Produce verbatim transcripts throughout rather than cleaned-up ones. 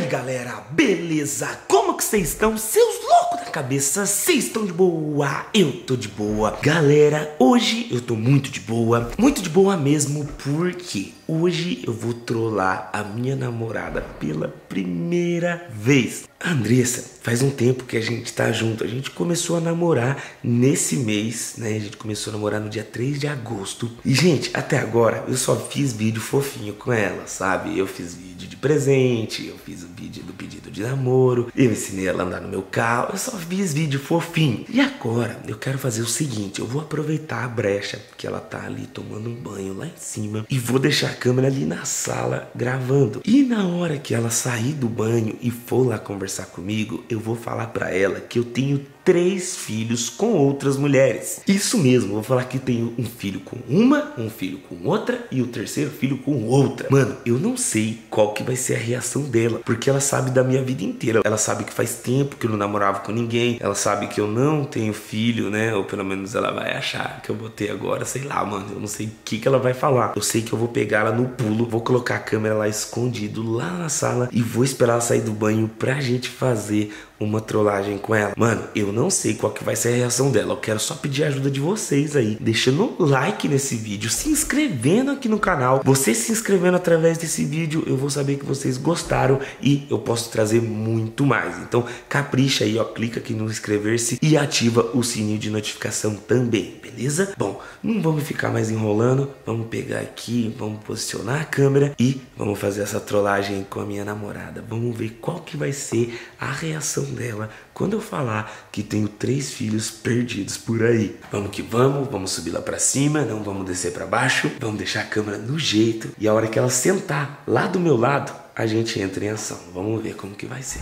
galera, beleza? Como que vocês estão? Seus loucos da cabeça, vocês estão de boa? Eu tô de boa. Galera, hoje eu tô muito de boa. Muito de boa mesmo, porque hoje eu vou trollar a minha namorada pela primeira vez. Andressa, faz um tempo que a gente tá junto. A gente começou a namorar nesse mês, né? A gente começou a namorar no dia três de agosto. E, gente, até agora eu só fiz vídeo fofinho com ela, sabe? Eu fiz vídeo de presente, eu fiz o vídeo do pedido de namoro, eu ensinei ela a andar no meu carro, eu só fiz vídeo fofinho. E agora eu quero fazer o seguinte, eu vou aproveitar a brecha que ela tá ali tomando um banho lá em cima e vou deixar a câmera ali na sala gravando. E na hora que ela sair do banho e for lá conversar comigo, eu vou falar pra ela que eu tenho três filhos com outras mulheres. Isso mesmo, vou falar que tenho um filho com uma, um filho com outra e o terceiro filho com outra. Mano, eu não sei qual que vai ser a reação dela, porque ela sabe da minha vida inteira. Ela sabe que faz tempo que eu não namorava com ninguém. Ela sabe que eu não tenho filho, né? Ou pelo menos ela vai achar que eu botei agora, sei lá, mano. Eu não sei o que que ela vai falar. Eu sei que eu vou pegar ela no pulo, vou colocar a câmera lá escondido, lá na sala, e vou esperar ela sair do banho pra gente fazer uma trollagem com ela. Mano, eu não sei qual que vai ser a reação dela. Eu quero só pedir a ajuda de vocês aí, deixando um like nesse vídeo, se inscrevendo aqui no canal. Você se inscrevendo através desse vídeo, eu vou saber que vocês gostaram e eu posso trazer muito mais. Então capricha aí, ó, clica aqui no inscrever-se e ativa o sininho de notificação também, beleza? Bom, não vamos ficar mais enrolando, vamos pegar aqui, vamos posicionar a câmera e vamos fazer essa trollagem com a minha namorada. Vamos ver qual que vai ser a reação dela quando eu falar que tenho três filhos perdidos por aí. Vamos que vamos, vamos subir lá pra cima, não vamos descer pra baixo, vamos deixar a câmera no jeito e a hora que ela sentar lá do meu lado, a gente entra em ação. Vamos ver como que vai ser.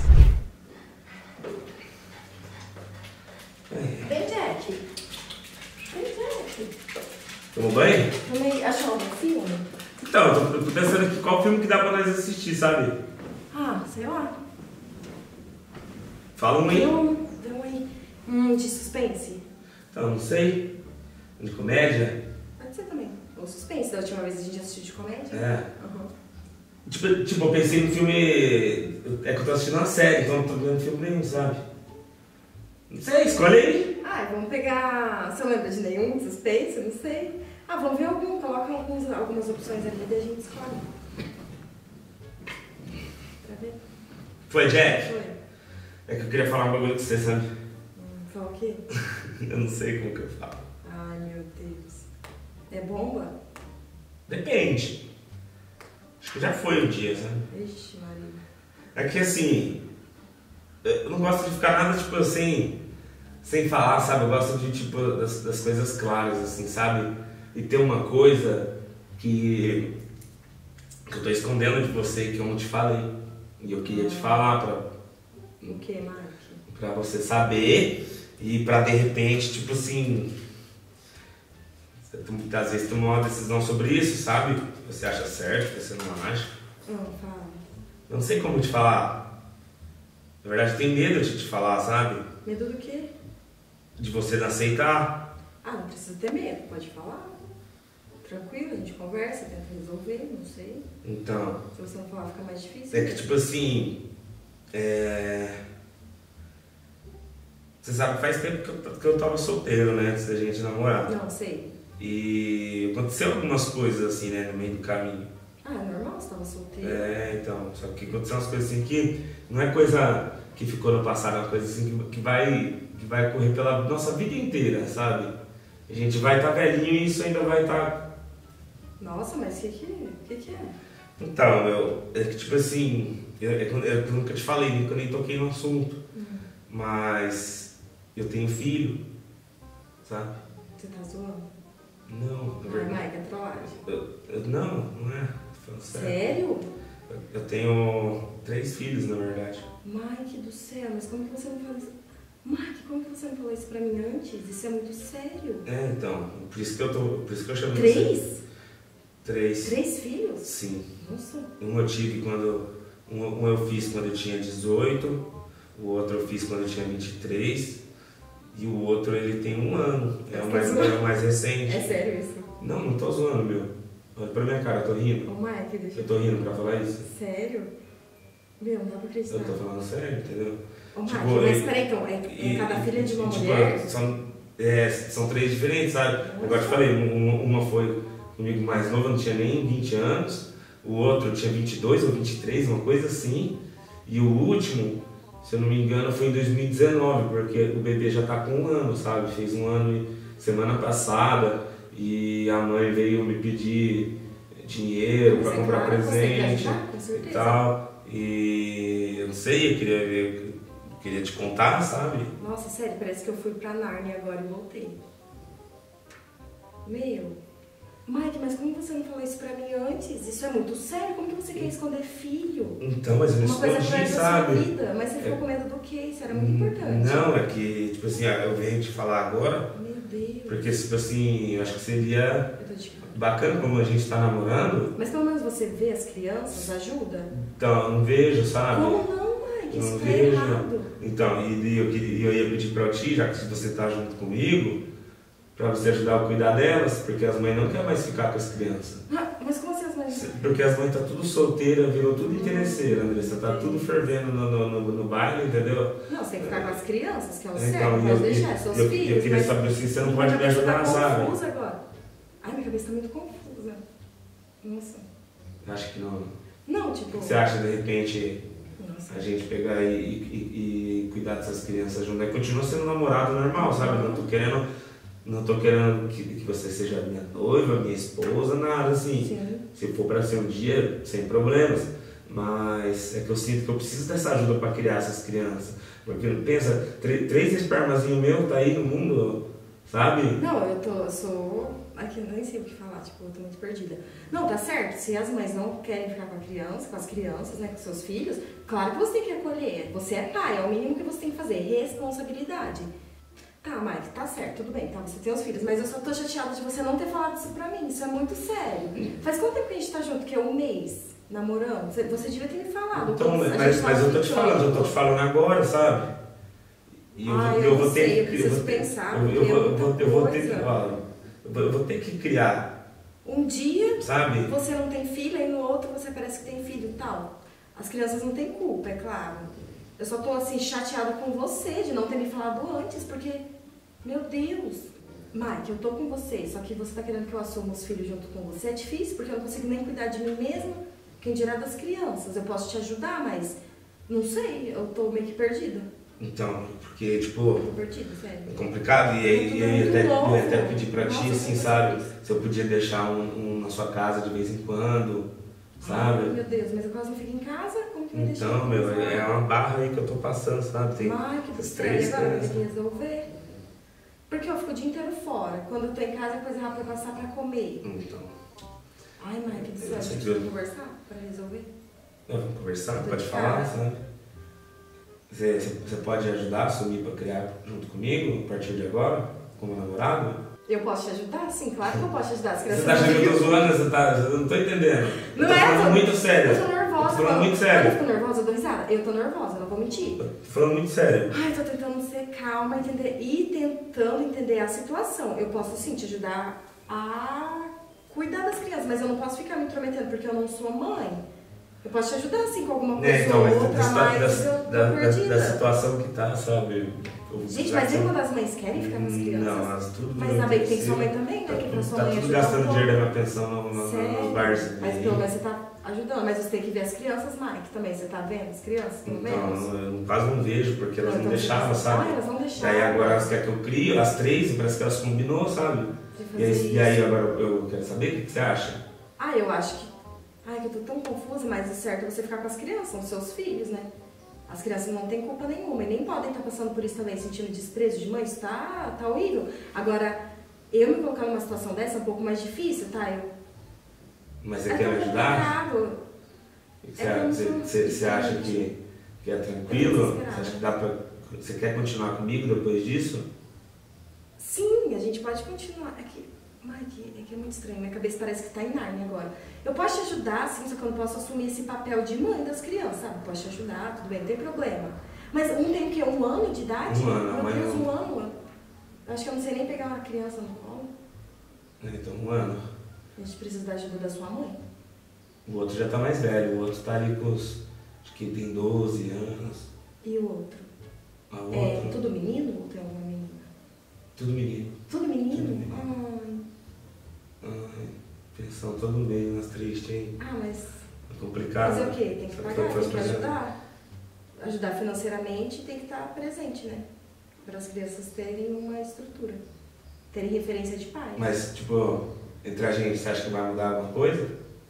Vem, Jack. Vem, Jack. Tomou banho? Tomei, achou algum filme? Então, eu tô, eu tô pensando aqui qual filme que dá pra nós assistir, sabe? Ah, sei lá. Fala um aí. Deu um, deu aí. Um de suspense? Então, não sei. De comédia? Pode ser também. Ou suspense. Da última vez a gente assistiu de comédia? É. Uhum. Tipo, tipo, eu pensei no filme... É que eu tô assistindo uma série, então eu não tô vendo filme nenhum, sabe? Não sei, escolhe aí. Ah, vamos pegar... Você não lembra de nenhum de suspense? Não sei. Ah, vamos ver algum. Coloca alguns, algumas opções ali e a gente escolhe. Pra ver? Foi, Jack? Foi. É que eu queria falar um bagulho com você, sabe? Hum, fala o quê? Eu não sei como que eu falo. Ai, meu Deus. É bomba? Depende. Acho que já foi um dia, sabe? Ixi, Maria. É que assim... Eu não gosto de ficar nada, tipo, assim... Sem falar, sabe? Eu gosto de, tipo, das, das coisas claras, assim, sabe? E ter uma coisa que... Que eu tô escondendo de você, que eu não te falei. E eu queria te falar pra... O que, Mark? Pra você saber e pra de repente, tipo assim, às vezes tomar uma decisão sobre isso, sabe? Você acha certo, você não acha. Não, fala. Eu não sei como te falar. Na verdade, eu tenho medo de te falar, sabe? Medo do quê? De você não aceitar. Ah, não precisa ter medo, pode falar. Tranquilo, a gente conversa, tenta resolver, não sei. Então, Se você não falar, fica mais difícil. é que tipo assim, é... Você sabe, faz tempo que eu, que eu tava solteiro, né, antes da gente namorar. Não, sei. E aconteceu algumas coisas assim, né, no meio do caminho. Ah, é normal, você tava solteiro. É, então, só que aconteceu umas coisas assim que não é coisa que ficou no passado, é uma coisa assim que, que, vai, que vai correr pela nossa vida inteira, sabe? A gente vai estar tá velhinho e isso ainda vai estar... Tá... Nossa, mas o que que, que que é? Então, meu, é que tipo assim, eu, eu, eu nunca te falei, nunca nem toquei no assunto, uhum. Mas eu tenho filho, sabe? Você tá zoando? Não, na Ah, verdade. Mike, é trollagem. Eu, eu, não, não é. Tô falando sério. Sério? Eu, eu tenho três filhos, na verdade. Mike do céu, mas como que você não falou isso? Mike, como que você não falou isso pra mim antes? Isso é muito sério. É, então, por isso que eu tô, por isso que eu chamo Três? você. Três? Três filhos? Sim. Nossa. Um eu tive quando, um, um eu fiz quando eu tinha dezoito, o outro eu fiz quando eu tinha vinte e três e o outro ele tem um ano, é o mais, é o mais recente. É sério isso? Não, não tô zoando, meu. Olha pra minha cara, eu tô rindo. Ô, Mike, deixa Eu tô rindo pra falar isso. Sério? Meu, não dá pra acreditar. Eu tô falando sério, entendeu? Ô, tipo, Mike, mas e- peraí, então, é, é e- cada filha de uma tipo, mulher? São, é, são três diferentes, sabe? Agora eu te falei, uma, uma foi comigo mais nova, não tinha nem vinte anos, o outro tinha vinte e dois ou vinte e três, uma coisa assim, e o último, se eu não me engano, foi em dois mil e dezenove, porque o bebê já tá com um ano, sabe? Fez um ano semana passada, e a mãe veio me pedir dinheiro para comprar presente e tal. E eu não sei, eu queria ver, eu queria te contar, sabe? Nossa, sério, parece que eu fui pra Nárnia agora e voltei. Meu, Mike, mas como você não falou isso pra mim antes? Isso é muito sério, como que você quer esconder filho? Então, mas eu não Uma coisa escondi, atrás da sabe? sua vida, mas você ficou É... com medo do quê? Isso era muito importante. Não, é que, tipo assim, eu venho te falar agora. Meu Deus. Porque, tipo assim, eu acho que seria Eu tô te... bacana como a gente tá namorando. Mas pelo menos você vê as crianças, ajuda? Então, eu não vejo, sabe? Como não, Mike? Isso não tá vejo. errado. Então, e eu, eu ia pedir pra ti, já que você tá junto comigo, pra você ajudar a cuidar delas, porque as mães não querem mais ficar com as crianças. Ah, mas como assim as mães... Porque as mães tá tudo solteira, virou tudo interesseira, Andressa, tá tudo fervendo no, no, no, no baile, entendeu? Não, você tem que ficar com as crianças, que é o Então, certo, eu- pode deixar, é seus eu, filhos. eu queria mas... saber se você não Minha pode me cabeça ajudar, tá sabe? confusa agora. Ai, minha cabeça tá muito confusa. Nossa. Acho que não. Não, O tipo... que você acha, de repente, Nossa. a gente pegar e, e, e cuidar dessas crianças junto? Aí continua sendo namorado normal, sabe? Não tô querendo, não tô querendo que, que você seja minha noiva, minha esposa, nada assim. Sim. Se for para ser um dia, sem problemas. Mas é que eu sinto que eu preciso dessa ajuda para criar essas crianças. Porque pensa, três espermazinhos meus tá aí no mundo, sabe? Não, eu tô, eu sou... Aqui, eu nem sei o que falar, tipo, eu tô muito perdida. Não, tá certo, se as mães não querem ficar com a criança, com as crianças, né, com seus filhos, claro que você tem que acolher. Você é pai, é o mínimo que você tem que fazer, responsabilidade. Tá, Mike, tá certo, tudo bem, tá, você tem os filhos, mas eu só tô chateada de você não ter falado isso pra mim, isso é muito sério. Faz quanto tempo que a gente tá junto, que é um mês, namorando? Você, você devia ter me falado. Então, a mas, gente mas tava eu tô te ficando. falando, eu tô te falando agora, sabe? E Ah, vou- eu vou não ter sei, eu que- preciso vou ter- pensar, eu- eu porque é vou- eu muita vou- eu vou ter que, coisa. ó, eu vou- eu vou ter que criar, Um dia sabe? você não tem filho, aí no outro você parece que tem filho e tal. As crianças não têm culpa, é claro. Eu só tô assim chateada com você de não ter me falado antes, porque, meu Deus, Mike, eu tô com você, só que você tá querendo que eu assuma os filhos junto com você. É difícil, porque eu não consigo nem cuidar de mim mesma, quem dirá das crianças. Eu posso te ajudar, mas não sei, eu tô meio que perdida. Então, porque, tipo, Tô perdida, sério. é complicado, e aí Tudo eu ia muito até, eu novo. ia até pedir pra ti, Nossa, assim, como sabe? você Se eu podia deixar um, um na sua casa de vez em quando, Ai, sabe? meu Deus, mas eu quase não fico em casa, como que vai deixar? Então, meu, é uma barra aí que eu tô passando, sabe? Tem Mike do esses céu, três e agora eu vou ter crianças. que resolver. Porque eu fico o dia inteiro fora. Quando eu tô em casa, a coisa rápida é passar pra comer. Então, Ai, Mike do céu, Eu a sei gente que eu- vai conversar pra resolver? nós vamos conversar, Eu tô pode de falar, casa. sabe? Você, você você pode ajudar a assumir pra criar junto comigo, a partir de agora, como namorado? Eu posso te ajudar? Sim, claro que eu posso te ajudar. As Você crianças tá achando não que eu tô têm- zoando? Você tá, eu não tô entendendo. Não eu tô é, falando eu tô- muito sério. Eu tô nervosa. Eu tô falando quando- muito Quando sério. eu fico nervosa, eu dou risada. Eu tô nervosa, não vou mentir. Eu tô falando muito sério. Ai, tô tentando ser calma entender, e tentando entender a situação. Eu posso sim te ajudar a cuidar das crianças, mas eu não posso ficar me intrometendo porque eu não sou mãe. Eu posso te ajudar assim com alguma coisa É, então, mas ou da, outra, situa- mas da, eu tô da, da, perdida. da situação que tá, sabe? Eu- Gente, já mas que e eu- quando as mães querem ficar com as crianças? Não, mas tudo Mas bem, saber que tem sim. sua mãe também, né? Tá, Que pra sua tá mãe tudo ajudar gastando um pouco. dinheiro da minha pensão no, no, Sério? nos bars. Mas pelo menos você tá ajudando. Mas você tem que ver as crianças, Mike, também. Você tá vendo as crianças, pelo menos? Então, eu quase não vejo, porque elas não Então, deixavam, você- sabe? Ah, elas não deixavam. Daí agora elas querem que eu crie, as três, e parece que elas combinou, sabe? De E fazer aí, e aí isso. agora eu quero saber o que, que você acha. Ah, eu acho que... Ai, que eu tô tão confusa, mas o certo é você ficar com as crianças, são seus filhos, né? As crianças não têm culpa nenhuma e nem podem estar passando por isso também, sentindo desprezo de mãe, isso tá, tá horrível. Agora, eu me colocar numa situação dessa é um pouco mais difícil, tá? Eu... Mas você é quer tão me ajudar? complicado. Você, É que eu não você, sou você, você acha desesperada. que, que é Eu tô tranquilo? Você desesperada. acha que dá pra. Você quer continuar comigo depois disso? Sim, a gente pode continuar. É que, Mike, é que é muito estranho. Minha cabeça parece que tá em Nárnia agora. Eu posso te ajudar, sim, só que eu não posso assumir esse papel de mãe das crianças, sabe? Posso te ajudar, tudo bem, não tem problema. Mas um tem o quê? Um ano de idade? Um ano, a Meu mãe Deus, não. um ano. Eu acho que eu não sei nem pegar uma criança no colo. Então, um ano. A gente precisa da ajuda da sua mãe. O outro já tá mais velho, o outro tá ali com os. Acho que tem doze anos. E o outro? A outra? É tudo menino ou tem alguma menina? Tudo menino. Tudo menino? Tudo menino. Ai. Ai, pensão todo mês nas tristes, hein? Ah, mas... É complicado. Fazer o quê? Tem que Só pagar, tô- tô tem que fazendo. ajudar. Ajudar financeiramente tem que estar presente, né? Para as crianças terem uma estrutura. Terem referência de pai. Mas, tipo, entre a gente, você acha que vai mudar alguma coisa?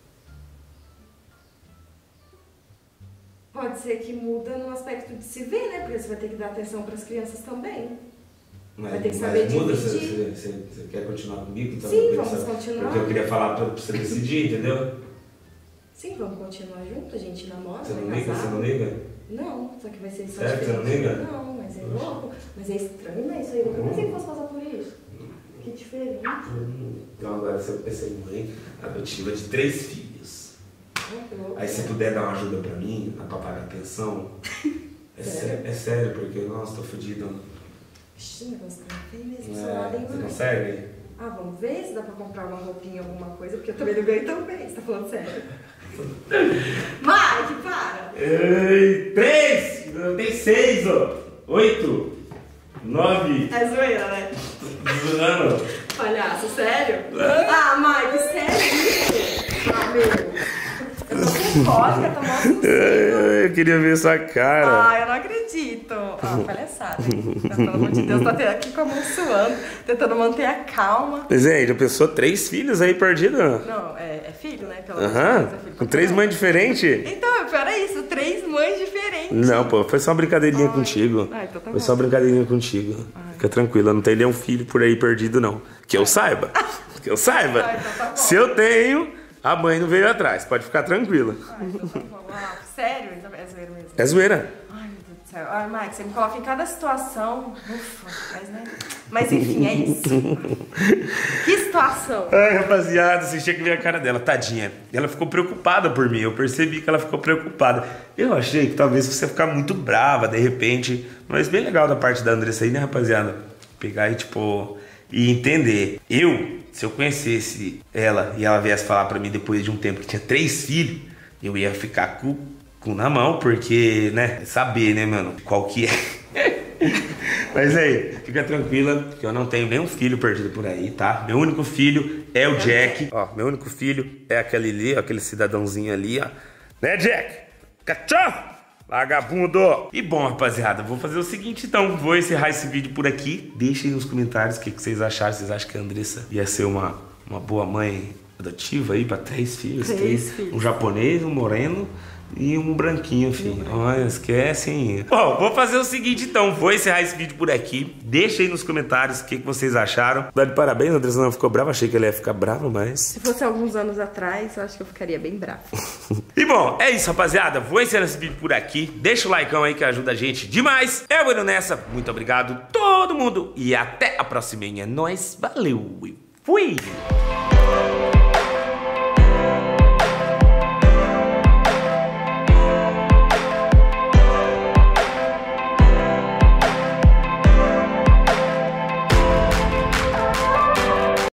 Pode ser que muda no aspecto de se ver, né? Porque você vai ter que dar atenção para as crianças também. Mas, Vai ter que mas saber muda, você, dividir. você, você- você quer continuar comigo? Então, Sim, eu vamos pensava- continuar. Porque eu queria falar pra você decidir, entendeu? Sim, vamos continuar junto, a gente namora, Você não vai liga? casar. Você não liga? Não, só que vai ser só Sério que você não diferente. liga? Não, mas é louco. Mas é estranho, né? Isso aí. Eu nunca pensei que fosse passar por isso. Que diferente. Então agora você vai ser mãe adotiva de três filhos. Aí se puder dar uma ajuda pra mim, pra pagar a pensão. É Sério? sério, é sério, porque, nossa, tô fodido. Ixi, o negócio tá feio mesmo, É, seu lado, hein, você mãe? consegue? Ah, vamos ver se dá pra comprar uma roupinha, alguma coisa, porque eu também não ganho tão bem, você tá falando sério. Mike, para! Ei, três! Tem seis, ó. Oito. Nove. É zoeira, né? Zoando. Palhaço, sério? Ah, Mike, sério? Ah, meu. Eu tô com cólica, tô mal tossindo. Eu queria ver sua cara. Ah, eu não acredito. Ah, palhaçada, hein? Pelo amor de Deus, tá até aqui com a mão suando, tentando manter a calma. Mas é, já pensou três filhos aí perdidos? Não, é, é filho, né? Pelo amor de Aham. Deus, é filho Com pra três caralho. mães diferentes? Então, o pior é isso, três mães diferentes. Não, pô, foi só uma brincadeirinha Ai. contigo. Ah, então tá Foi bom. só uma brincadeirinha contigo. Fica tranquila, não tem nenhum filho por aí perdido, não. Que eu saiba. Que eu saiba. Ah, então tá bom. Se eu tenho, a mãe não veio atrás. Pode ficar tranquila. Ah, então tá bom. Ah, sério? Então é zoeira mesmo. É zoeira. Ai, meu Deus do céu. Ai, Mike, você me coloca em cada situação. Ufa, mas né? Mas enfim, é isso. Que situação? Ai, rapaziada, vocês tinham que ver a cara dela, tadinha. Ela ficou preocupada por mim, eu percebi que ela ficou preocupada. Eu achei que talvez você ia ficar muito brava de repente, mas bem legal da parte da Andressa aí, né, rapaziada? Pegar e, tipo, e entender. Eu, se eu conhecesse ela e ela viesse falar pra mim depois de um tempo que tinha três filhos, eu ia ficar com o cu na mão, porque, né, saber, né, mano, qual que é. Mas aí, fica tranquila, que eu não tenho nenhum filho perdido por aí, tá? Meu único filho é o Jack. Ó, meu único filho é aquele ali, ó, aquele cidadãozinho ali, ó. Né, Jack? Cachorro! Vagabundo! E bom, rapaziada, vou fazer o seguinte então. Vou encerrar esse vídeo por aqui. Deixem nos comentários o que, que vocês acharam. Vocês acham que a Andressa ia ser uma, uma boa mãe adotiva aí pra três filhos? Três filhos. Um japonês, um moreno e um branquinho, filho. Olha, esquece, hein? Bom, vou fazer o seguinte então. Vou encerrar esse vídeo por aqui. Deixa aí nos comentários o que, que vocês acharam. Dá de parabéns, a Andressa não ficou brava. Achei que ela ia ficar brava, mas... Se fosse alguns anos atrás, eu acho que eu ficaria bem brava. E bom, é isso, rapaziada. Vou encerrar esse vídeo por aqui. Deixa o likeão aí que ajuda a gente demais. Eu vou nessa. Muito obrigado, todo mundo. E até a próxima. É nóis. Valeu e fui!